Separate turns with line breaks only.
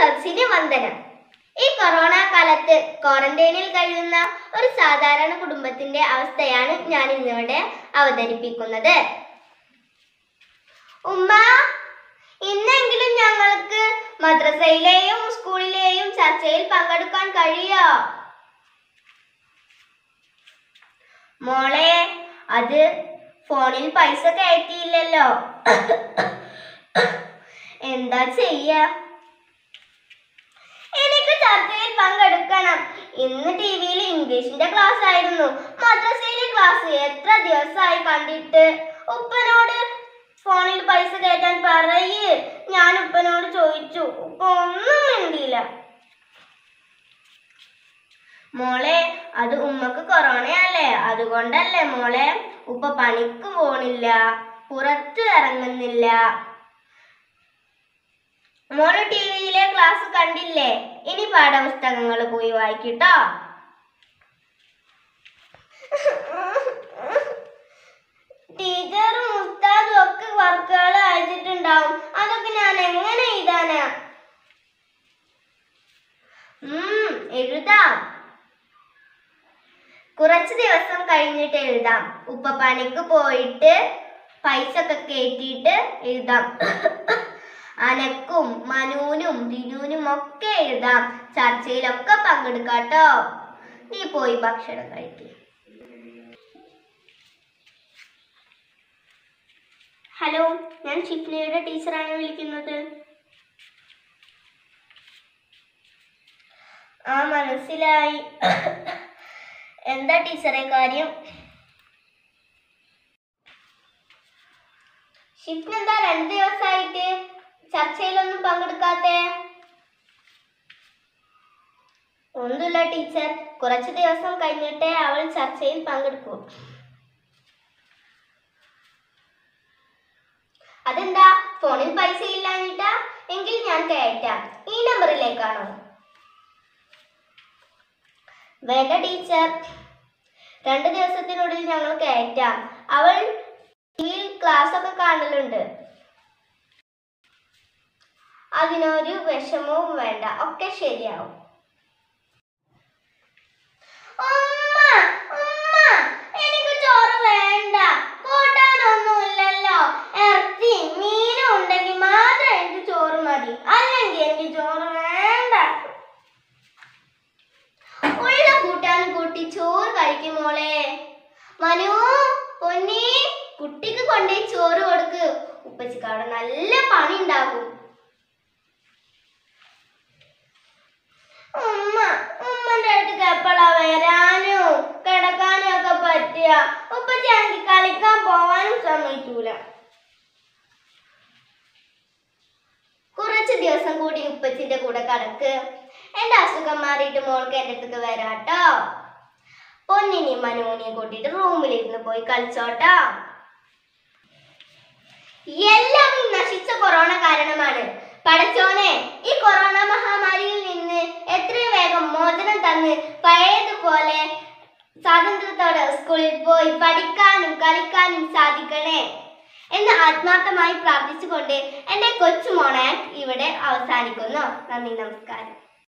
സദസ്സിന് വന്ദനം. ഈ കൊറോണ കാലത്ത് ക്വാറന്റൈനിൽ കഴിയുന്ന ഒരു സാധാരണ കുടുംബത്തിന്റെ അവസ്ഥയാണ് ഞാൻ ഇന്നിവിടെ അവതരിപ്പിക്കുന്നത്. ഉമ്മ, ഇന്നെങ്കിലും ഞങ്ങൾക്ക് മദ്രസയിലെയും സ്കൂളിലെയും ചർച്ചയിൽ പങ്കെടുക്കാൻ കഴിയോ? മോളെ, അത് ഫോണിൽ പൈസ കയറ്റിയില്ലല്ലോ. എന്താ ചെയ്യാ? എനിക്ക് ചർച്ചയിൽ പങ്കെടുക്കണം. ഇന്ന് ടിവിയിൽ ഇംഗ്ലീഷിന്റെ ക്ലാസ് ആയിരുന്നു. മദ്രസയിലെ ക്ലാസ് എത്ര ദിവസമായി കണ്ടിട്ട്. ഉപ്പനോട് ഫോണിൽ പൈസ കയറ്റാൻ പറയ്. ഞാൻ ഉപ്പനോട് ചോദിച്ചു. ഉപ്പ ഒന്നും മിണ്ടിയില്ല. മോളെ, അത് ഉമ്മക്ക് കൊറോണയല്ലേ, അതുകൊണ്ടല്ലേ മോളെ. ഉപ്പ പണിക്ക് പോണില്ല, പുറത്ത് ഇറങ്ങുന്നില്ല. മോള് ടിവിയിലെ ക്ലാസ് കണ്ടില്ലേ? ഇനി പാഠപുസ്തകങ്ങൾ പോയി വായിക്കട്ടോ. ടീച്ചറും ഉസ്താദും ഒക്കെ വർക്കുകൾ അയച്ചിട്ടുണ്ടാവും. അതൊക്കെ ഞാൻ എങ്ങനെ എഴുതാനാ? എഴുതാം. കുറച്ച് ദിവസം കഴിഞ്ഞിട്ട് എഴുതാം. ഉപ്പ പണിക്ക് പോയിട്ട് പൈസ ഒക്കെ കയറ്റിയിട്ട് എഴുതാം. അനക്കും മനുവിനും ദിനുവിനും ഒക്കെ എഴുതാം. ചർച്ചയിലൊക്കെ പങ്കെടുക്കാട്ടോ. നീ പോയി ഭക്ഷണം കഴിക്ക്. ഹലോ, ഞാൻ ഷിഫ്നയുടെ ടീച്ചറാണ് വിളിക്കുന്നത്. ആ, മനസ്സിലായി. എന്താ ടീച്ചറെ കാര്യം? ഷിഫ്ന എന്താ 2 ദിവസമായിട്ട് ചർച്ചയിലൊന്നും പങ്കെടുക്കാത്തെ? ഒന്നുമില്ല ടീച്ചർ, കുറച്ച് ദിവസം കഴിഞ്ഞിട്ടേ അവൾ ചർച്ചയിൽ പങ്കെടുക്കൂ. അതെന്താ, ഫോണിൽ പൈസ ഇല്ലാഞ്ഞിട്ടാ? എങ്കിൽ ഞാൻ കയറ്റാം. ഈ നമ്പറിലേക്കാണോ? വേണ്ട ടീച്ചർ, 2 ദിവസത്തിനുള്ളിൽ ഞങ്ങൾ കയറ്റാം. അവൾ ടിവിയിൽ ക്ലാസ് ഒക്കെ കാണലുണ്ട്. അതിനൊരു വിഷമവും വേണ്ട, ഒക്കെ ശരിയാവും. എനിക്ക് ചോറ് വേണ്ട. കൂട്ടാനൊന്നുമില്ലല്ലോ. ഇറച്ചി മീനും ഉണ്ടെങ്കിൽ മാത്രം എനിക്ക് ചോറ് മതി, അല്ലെങ്കിൽ എനിക്ക് ചോറ് വേണ്ട. ഉള്ള കൂട്ടാനും കൂട്ടി ചോറ് കഴിക്കും മോളെ. മനു, പൊന്നി, കുട്ടിക്ക് കൊണ്ടുപോയി ചോറ് കൊടുക്ക്. ഉപ്പച്ചിക്ക് അവിടെ നല്ല പണി ഉണ്ടാകും. ഉമ്മന്റെ അടുത്തേക്ക് എപ്പോഴാ വരാനും കിടക്കാനും ഒക്കെ പറ്റുക? ഉപ്പച്ചി എനിക്ക് കളിക്കാൻ പോവാനും സമ്മതിക്കൂല. കുറച്ച് ദിവസം കൂടി ഉപ്പച്ചിന്റെ കൂടെ കിടക്ക്. എന്റെ അസുഖം മാറിയിട്ട് മോൾക്ക് എന്റെ അടുത്തേക്ക് വരാട്ടോ. പൊന്നിനെയും മനുവിനെയും കൂട്ടിയിട്ട് റൂമിലിരുന്ന് പോയി കളിച്ചോട്ടോ. എല്ലാം ഈ നശിച്ച കൊറോണ കാരണമാണ്. പടച്ചോനെ, ഈ കൊറോണ മഹാമാരിയിൽ നിന്ന് എത്രയും വേഗം മോചനം തന്ന് പഴയതുപോലെ സ്വാതന്ത്ര്യത്തോടെ സ്കൂളിൽ പോയി പഠിക്കാനും കളിക്കാനും സാധിക്കണേ എന്ന് ആത്മാർത്ഥമായി പ്രാർത്ഥിച്ചുകൊണ്ട് എൻ്റെ കൊച്ചുമോണാക് ഇവിടെ അവസാനിക്കുന്നു. നന്ദി, നമസ്കാരം.